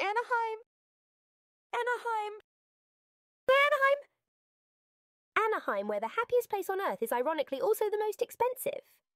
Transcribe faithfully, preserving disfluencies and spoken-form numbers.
Anaheim. Anaheim. Anaheim. Anaheim, where the happiest place on earth is ironically also the most expensive.